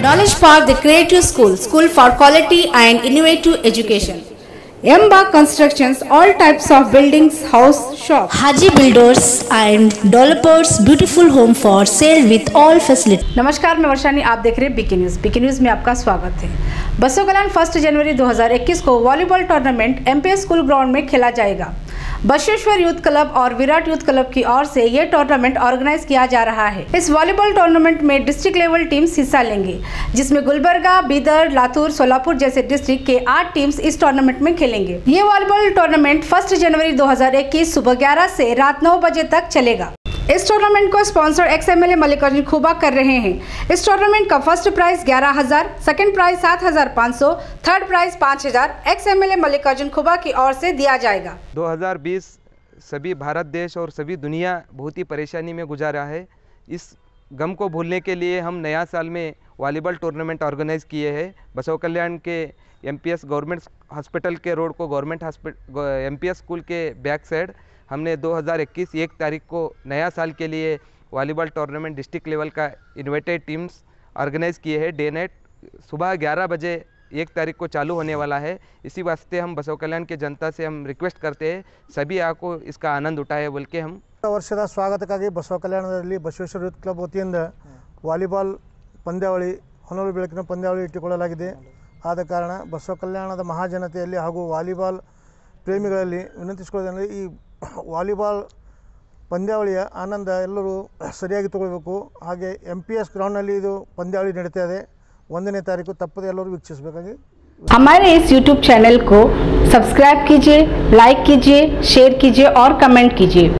Knowledge Park, the Creative School, School for Quality and Innovative Education. Emba Constructions, all types of buildings, house, shop. Haji Builders and Developers, beautiful home for sale with all facilities. नमस्कार, मैं वर्षानी, आप देख रहे हैं BK news. BK news में आपका स्वागत है। बसों कल्याण 1 जनवरी 2021 को volleyball tournament MPS school ground में खेला जाएगा। बसवेश्वर यूथ क्लब और विराट यूथ क्लब की ओर से ये टूर्नामेंट ऑर्गेनाइज किया जा रहा है। इस वॉलीबॉल टूर्नामेंट में डिस्ट्रिक्ट लेवल टीम्स हिस्सा लेंगे, जिसमें गुलबर्गा, बीदर, लातूर, सोलापुर जैसे डिस्ट्रिक्ट के 8 टीम्स इस टूर्नामेंट में खेलेंगे। ये वॉलीबॉल टूर्नामेंट 1 जनवरी 2021 सुबह 11 से रात 9 बजे तक चलेगा। इस टूर्नामेंट को स्पॉन्सर एक्स-एमएलए मल्लिकार्जुन खुबा कर रहे हैं। इस टूर्नामेंट का first prize 11,000, second prize 7,500, third prize 5,000 ex MLA Mallikarjun Khuba की ओर से दिया जाएगा। 2020 सभी भारत देश और सभी दुनिया बहुत ही परेशानी में गुजारा है। इस गम को भूलने के लिए हम नया साल में वॉलीबॉल टूर्नामेंट ऑर्गेनाइज किए हैं। बसव कल्याण के एमपीएस गवर्नमेंट हॉस्पिटल के रोड को गवर्नमेंट एमपीएस स्कूल के बैक साइड हमने 2021 1 तारीख को नया साल के लिए वॉलीबॉल टूर्नामेंट डिस्ट्रिक्ट लेवल का इन्वाइटेड टीम्स ऑर्गेनाइज किए हैं। डे नाइट सुबह 11 बजे 1 तारीख को चालू होने वाला है। इसी वास्ते हम बसव कल्याण के जनता से हम रिक्वेस्ट करते हैं सभी आपको इसका आनंद उठाए बोल के हम ವರ್ಷದ ಸ್ವಾಗತಕ್ಕಾಗಿ ಬಸವ ಕಲ್ಯಾಣದಲ್ಲಿ ಬಸವೇಶ್ವರ ಯೂತ್ ಕ್ಲಬ್ ವತಿಯಿಂದ ವಾಲಿಬಾಲ್ ಪಂದ್ಯಾವಳಿ ಹೊನಲು ಬೆಳಕಿನ ಪಂದ್ಯಾವಳಿ ಇಟ್ಟುಕೊಳ್ಳಲಾಗಿದೆ। ಆದ ಕಾರಣ ಬಸವ ಕಲ್ಯಾಣದ ಮಹಾಜನತೆಯಲ್ಲಿ ಹಾಗೂ ವಾಲಿಬಾಲ್ ಪ್ರೇಮಿಗಳಲ್ಲಿ ವಿನಂತಿಸಿಕೊಳ್ಳೋದಂದರೆ ಈ ವಾಲಿಬಾಲ್ ಪಂದ್ಯಾವಳಿಯ ಆನಂದ ಎಲ್ಲರೂ ಸರಿಯಾಗಿ ತಗೊಳ್ಬೇಕು। ಹಾಗೆ ಎಂಪಿಎಸ್ ಗ್ರೌಂಡ್ನಲ್ಲಿ ಇದು ಪಂದ್ಯಾವಳಿ ನಡೀತಾ ಇದೆ। 1ನೇ ತಾರೀಕು ತಪ್ಪದೆ ಎಲ್ಲರೂ ವೀಕ್ಷಿಸಬೇಕಾಗಿ। हमारे इस यूट्यूब चैनल को सब्सक्राइब कीजिए, लाइक कीजिए, शेयर कीजिए और कमेंट कीजिए।